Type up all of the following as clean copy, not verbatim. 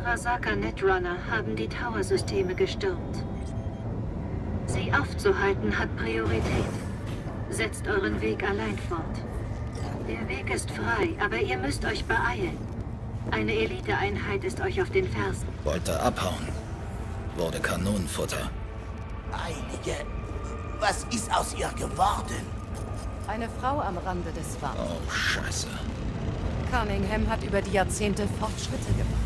Arasaka Netrunner haben die Tower-Systeme gestürmt. Sie aufzuhalten hat Priorität. Setzt euren Weg allein fort. Der Weg ist frei, aber ihr müsst euch beeilen. Eine Eliteeinheit ist euch auf den Fersen. Wollte abhauen. Wurde Kanonenfutter. Einige. Was ist aus ihr geworden? Eine Frau am Rande des Wahns. Oh, Scheiße. Cunningham hat über die Jahrzehnte Fortschritte gemacht.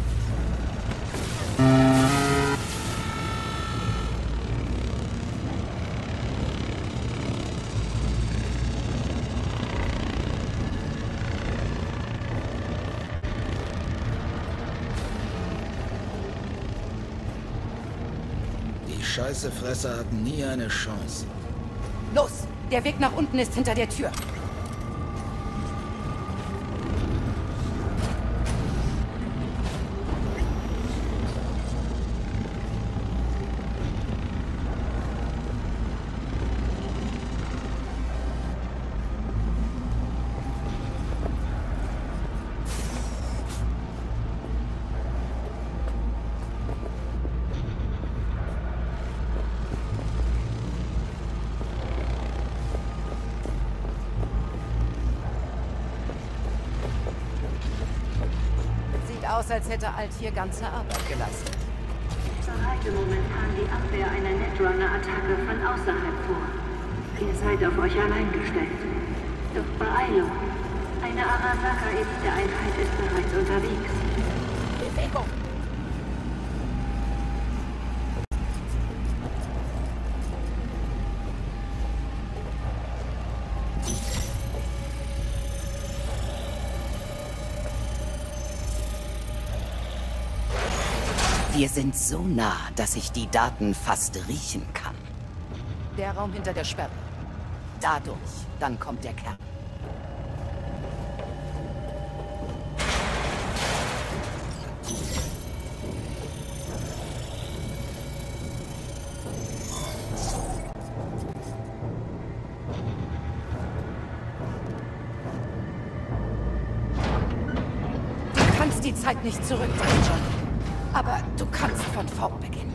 Die Scheißefresser hatten nie eine Chance. Los! Der Weg nach unten ist hinter der Tür. Aus, als hätte Alt hier ganze Arbeit geleistet. Bereite momentan die Abwehr einer Netrunner-Attacke von außerhalb vor. Ihr seid auf euch allein gestellt. Doch Beeilung. Eine Arasaka-Elite-Einheit ist bereits unterwegs. Bewegung! Wir sind so nah, dass ich die Daten fast riechen kann. Der Raum hinter der Sperre. Dadurch, dann kommt der Kern. Du kannst die Zeit nicht zurückdrehen, John. Aber du kannst von vorn beginnen.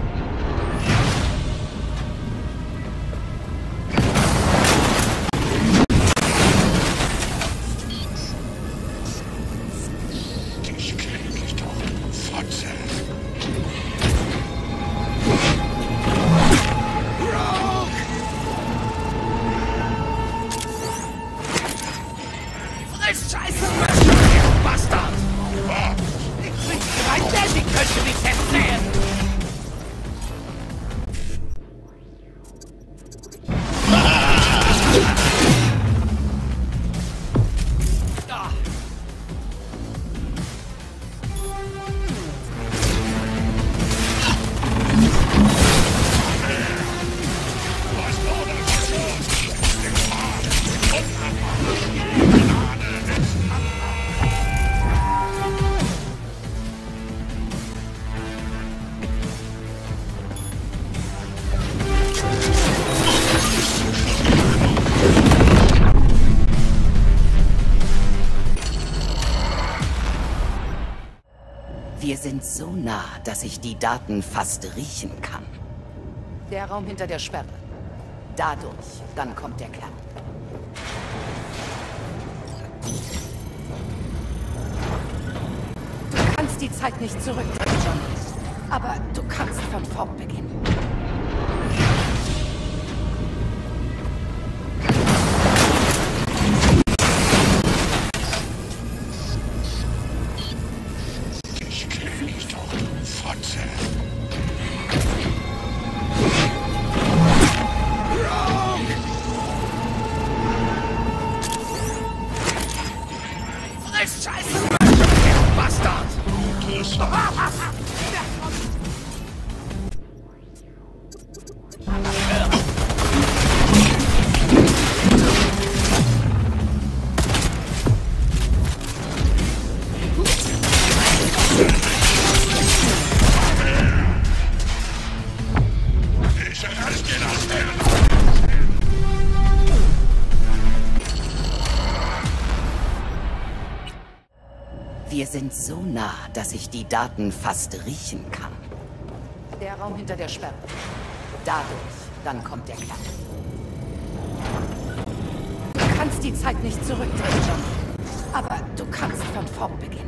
Ich krieg dich doch, Fotze. Friss Scheiße! Bastard! Mein Daddy könnte mich erzählen! Wir sind so nah, dass ich die Daten fast riechen kann. Der Raum hinter der Sperre. Dadurch, dann kommt der Kern. Du kannst die Zeit nicht zurückdrehen, John. Aber du kannst von vorn beginnen. Scheiße! Bastard! sind so nah, dass ich die Daten fast riechen kann. Der Raum hinter der Sperre. Dadurch, dann kommt der Kern. Du kannst die Zeit nicht zurückdrehen, John. Aber du kannst von vorn beginnen.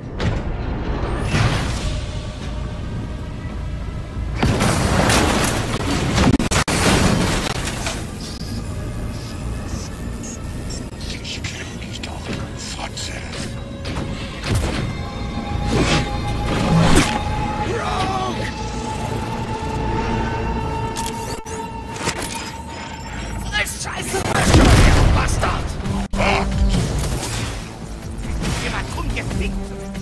Ich kenn dich doch, Fotze. Scheiße! Du Bastard! Jemand umgeflickt!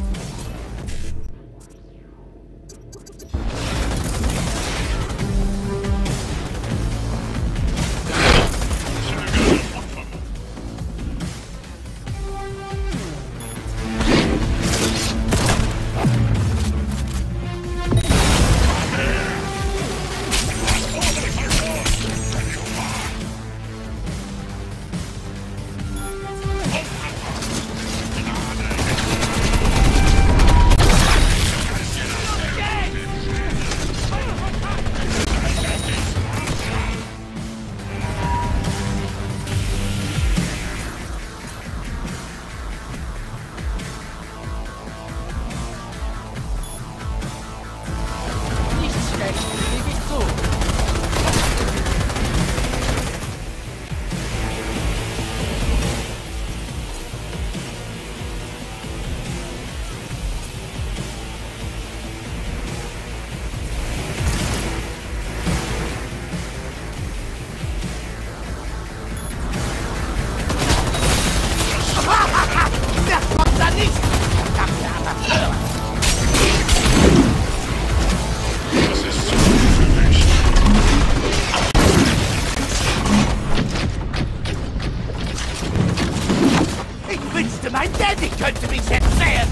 Mein Daddy könnte mich jetzt sehen!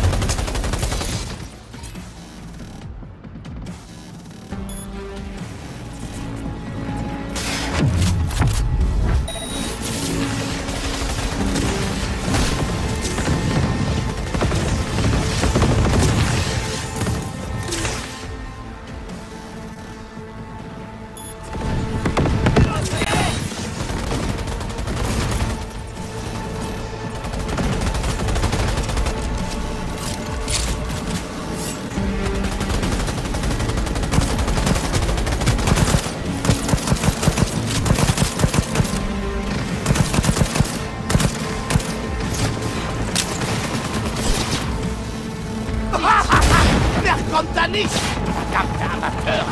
Wer kommt da nicht? Verdammte Amateur!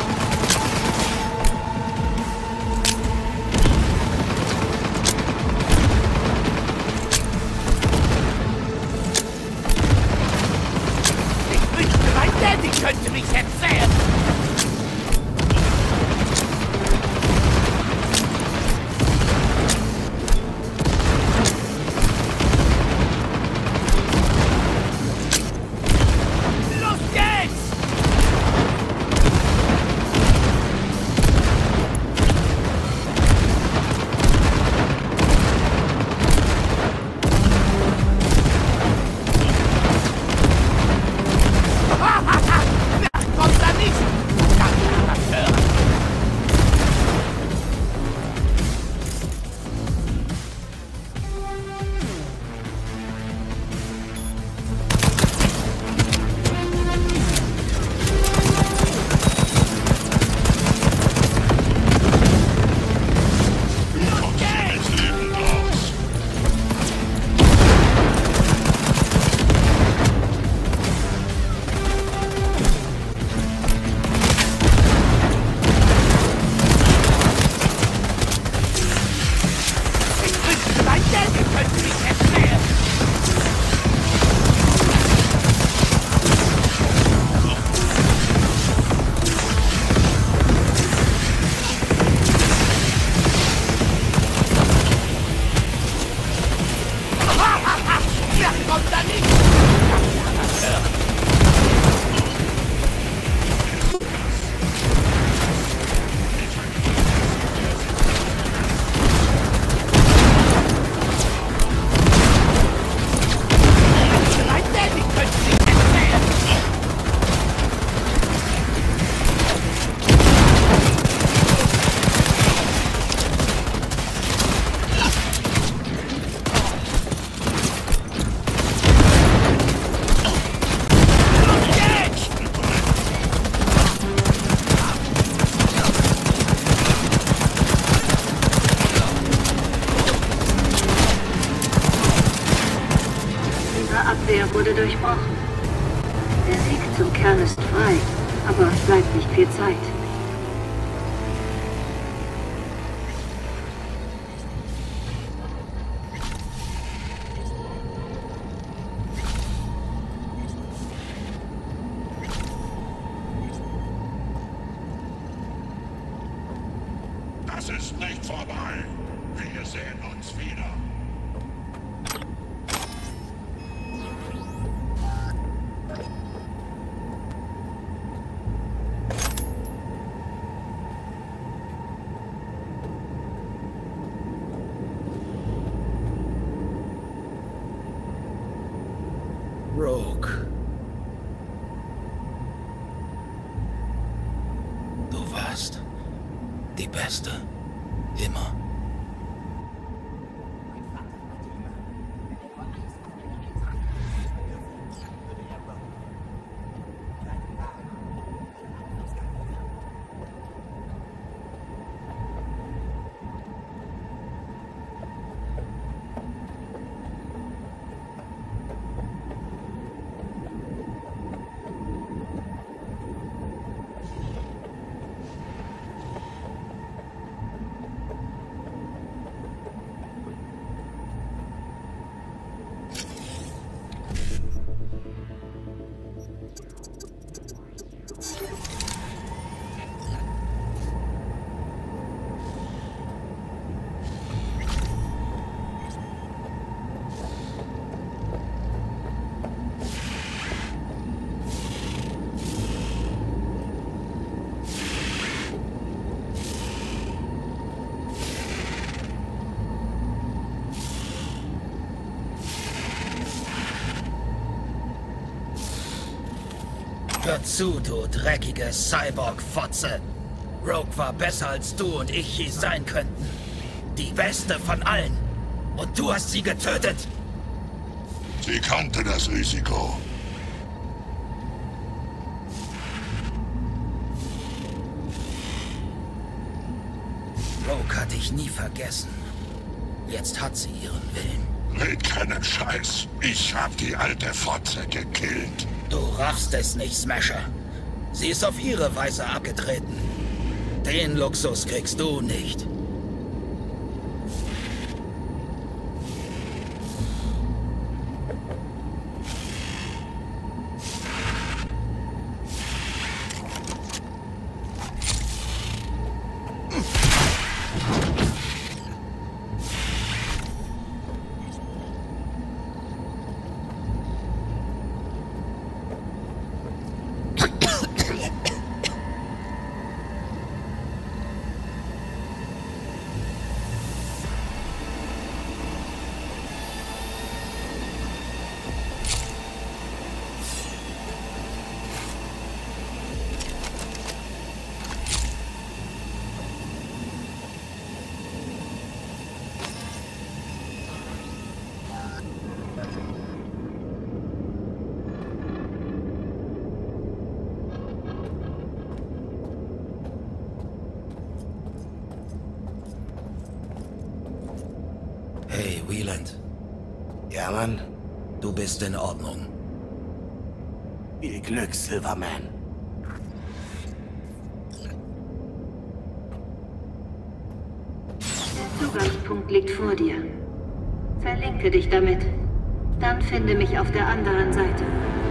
Ich wünschte, mein Daddy könnte mich jetzt sehen! Kommt da nicht! Der Weg zum Kern ist frei, aber es bleibt nicht viel Zeit. Das ist nicht vorbei. Wir sehen uns wieder. Rogue. Du warst die Beste. Immer. Hör zu, du dreckige Cyborg-Fotze. Rogue war besser als du und ich je sein könnten. Die beste von allen. Und du hast sie getötet. Sie kannte das Risiko. Rogue hat dich nie vergessen. Jetzt hat sie ihren Willen. Red keinen Scheiß. Ich hab die alte Fotze gekillt. Du raffst es nicht, Smasher. Sie ist auf ihre Weise abgetreten. Den Luxus kriegst du nicht. Hey, Wieland. Ja, Mann. Du bist in Ordnung. Viel Glück, Silverman. Der Zugangspunkt liegt vor dir. Verlinke dich damit. Dann finde mich auf der anderen Seite.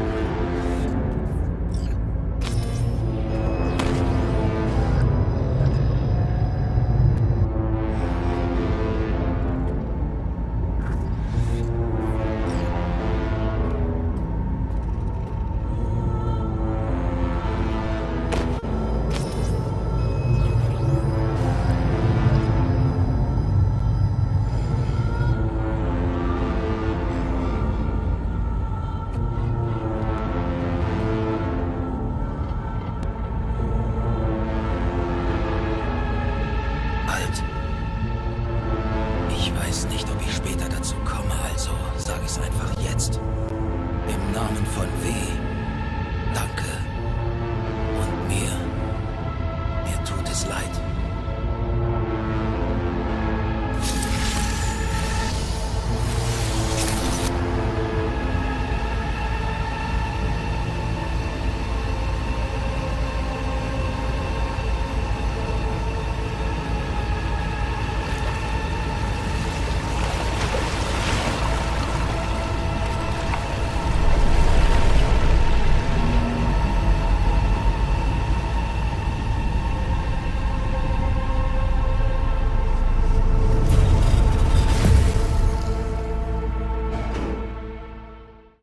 Ich weiß nicht, ob ich später dazu komme, also sag ich's einfach jetzt. Im Namen von W. Danke.